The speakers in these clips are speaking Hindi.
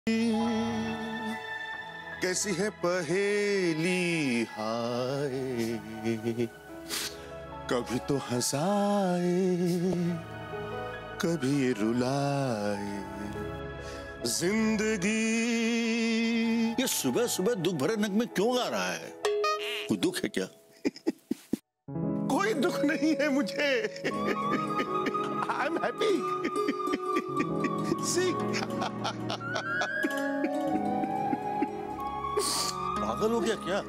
कैसी है पहेली हाय, कभी तो हंसाए कभी ये रुलाए जिंदगी। ये सुबह सुबह दुख भरे नग में क्यों गा रहा है? कोई दुख है क्या? कोई दुख नहीं है मुझे। I am happy. सी पागल हो गया क्या?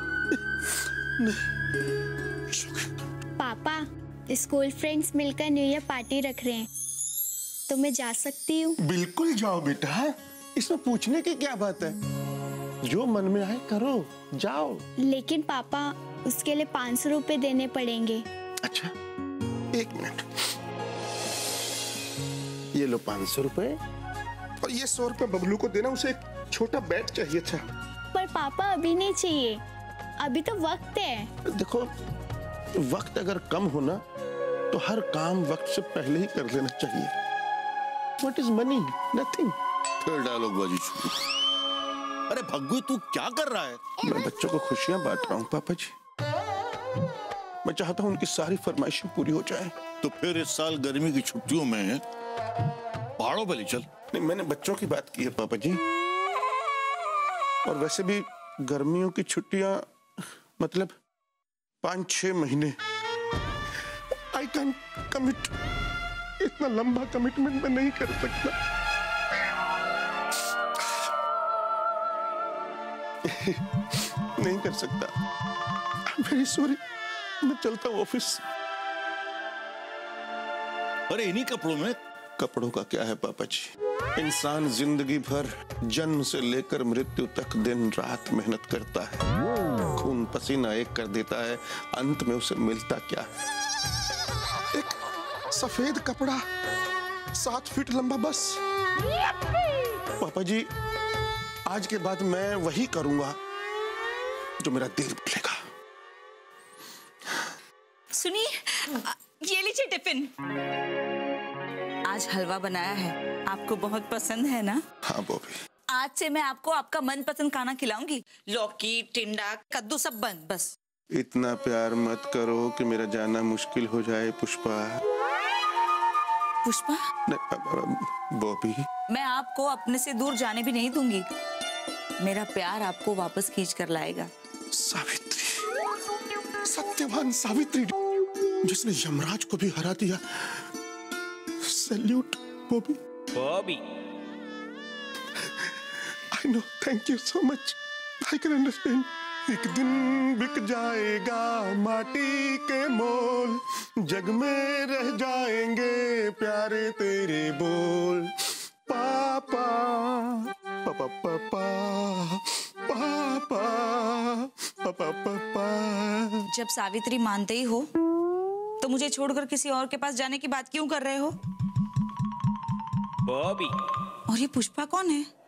पापा, स्कूल फ्रेंड्स मिलकर न्यू ईयर पार्टी रख रहे हैं, तो मैं जा सकती हूँ? बिल्कुल जाओ बेटा, इसमें पूछने की क्या बात है। जो मन में आए करो, जाओ। लेकिन पापा, उसके लिए 500 रुपए देने पड़ेंगे। अच्छा, एक मिनट। ये लो 500 रुपए, और ये 100 रुपए बबलू को देना, उसे एक छोटा बैट चाहिए था। पर पापा अभी नहीं चाहिए, अभी तो वक्त है। देखो, वक्त अगर कम होना तो हर काम वक्त से पहले ही कर लेना चाहिए। What is money? Nothing. फिर डायलॉग बाजी शुरू। अरे भग्गू, तू क्या कर रहा है? मैं बच्चों को खुशियां बांट रहा हूँ पापा जी। मैं चाहता हूँ उनकी सारी फरमाइशें पूरी हो जाएं। तो फिर इस साल गर्मी की छुट्टियों में पहाड़ों पे ले चल। नहीं, मैंने बच्चों की बात की है पापा जी। और वैसे भी गर्मियों की छुट्टियां मतलब 5-6 महीने। I can commit. इतना लंबा कमिटमेंट मैं नहीं कर सकता। नहीं कर सकता। Very sorry. मैं चलता हूँ ऑफिस। अरे इन्हीं कपड़ों में? कपड़ों का क्या है पापा जी। इंसान जिंदगी भर जन्म से लेकर मृत्यु तक दिन रात मेहनत करता है, खून पसीना एक कर देता है, अंत में उसे मिलता क्या है? एक सफेद कपड़ा 7 फीट लंबा, बस। पापा जी, आज के बाद मैं वही करूंगा जो मेरा दिल बोलेगा। सुनिए, ये लीजिए टिफिन। आज हलवा बनाया है, आपको बहुत पसंद है ना? हाँ बॉबी। आज से मैं आपको आपका मनपसंद खाना खिलाऊंगी। लौकी, टिंडा, कद्दू सब बंद, बस। इतना प्यार मत करो कि मेरा जाना मुश्किल हो जाए पुष्पा। पुष्पा? बॉबी, मैं आपको अपने से दूर जाने भी नहीं दूंगी। मेरा प्यार आपको वापस खींच कर लाएगा। सावित्री, सत्यवान सावित्री, जिसने यमराज को भी हरा दिया। Salute Bobby. Bobby, I know, thank you so much. I can understand. एक दिन बिक जाएगा माटी के मोल, जग में रह जाएंगे प्यारे तेरे बोल। पापा पापा पापा पापा पापा पापा। जब सावित्री मानते ही हो तो मुझे छोड़कर किसी और के पास जाने की बात क्यों कर रहे हो? बॉबी। और ये पुष्पा कौन है?